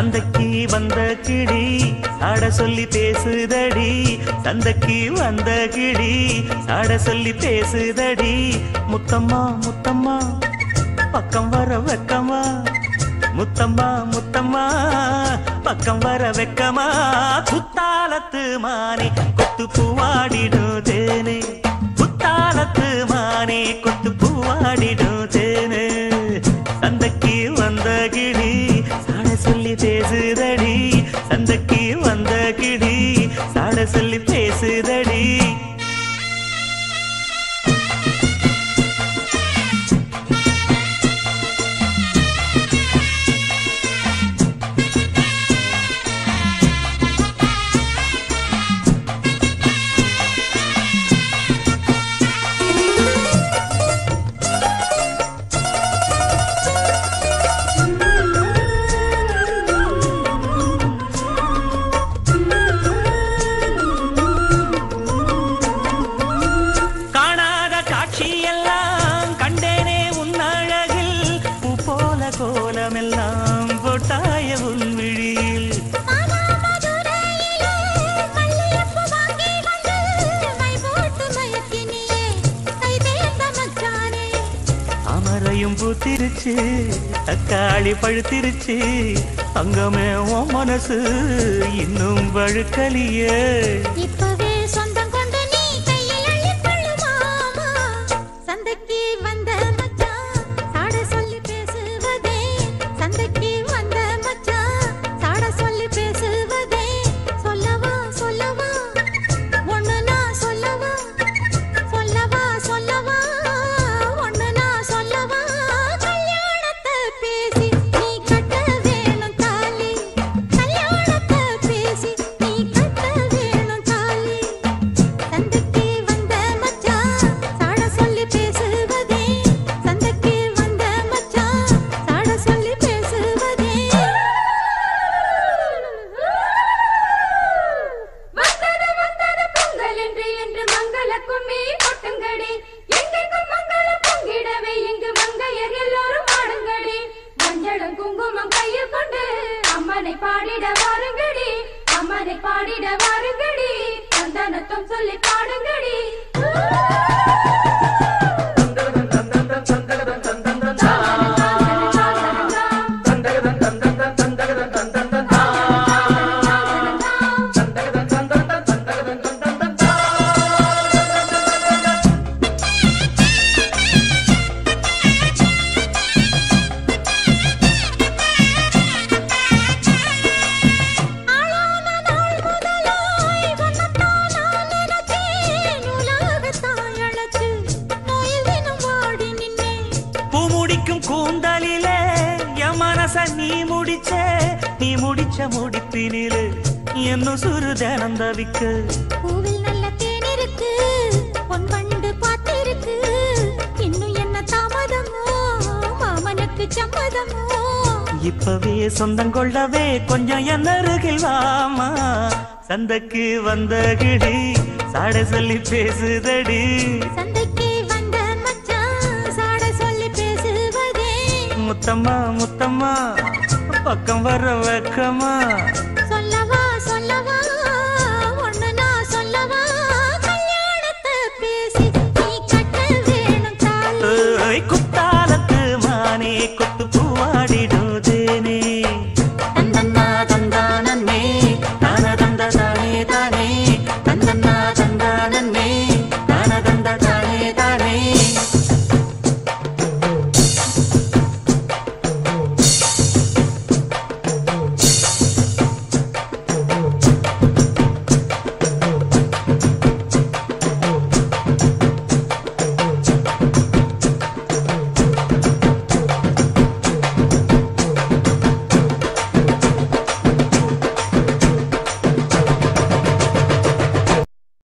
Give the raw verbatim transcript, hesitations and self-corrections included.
சந்தைக்கு வந்த கிளி சாட சொல்லி பேசுதடி சந்தைக்கு வந்த கிளி சாட சொல்லி பேசுதடி முத்தம்மா முத்தம்மா பக்கம் வர வெக்கமா முத்தம்மா முத்தம்மா பக்கம் வர வெக்கமா குத்தாலத்து மானே கொத்து பூவாடிடும் தேனே குத்தாலத்து மானே கொத்து பூவாடிடும் தேனே சந்தைக்கு வந்த கிளி சாட சொல்லி பேசுதடி சந்தைக்கு வந்த கிளி சாட சொல்லி பேசுதடி கோலமெல்லாம் போட்டாய உன் விழியில் அமரையும் பூத்திருச்சு தக்காளி பழுத்திருச்சு அங்கமே உன் மனசு இன்னும் வழுக்கலியே இப்பவே சொந்தம் கொண்டு நீ கையில் அள்ளி கொள்ளு மாமா சந்தைக்கு வந்த பாடிட வாருங்கடி அம்மனை பாடிட வாருங்கடி சந்தனத்தும் சொல்லி பாடுங்கடி கூந்தலிலே என் மனச நீ முடிச்ச நீ முடிச்ச முடிப்பினிலே என்ன சுரு தினம் தவிக்க பூவில் நல்ல தேன் இருக்கு பொன் வண்டு பாத்திருக்கு இன்னும் என்ன தாமதமோ மாமனுக்கு சம்மதமோ இப்பவே சொந்தம் கொள்ளவே கொஞ்சம் என் அருகில் வாமா சந்தைக்கு வந்த கிளி சாட சொல்லி பேசுதடி முத்தம்மா முத்தம்மா பக்கம் வர வெக்கமா சொல்லவா சொல்லவா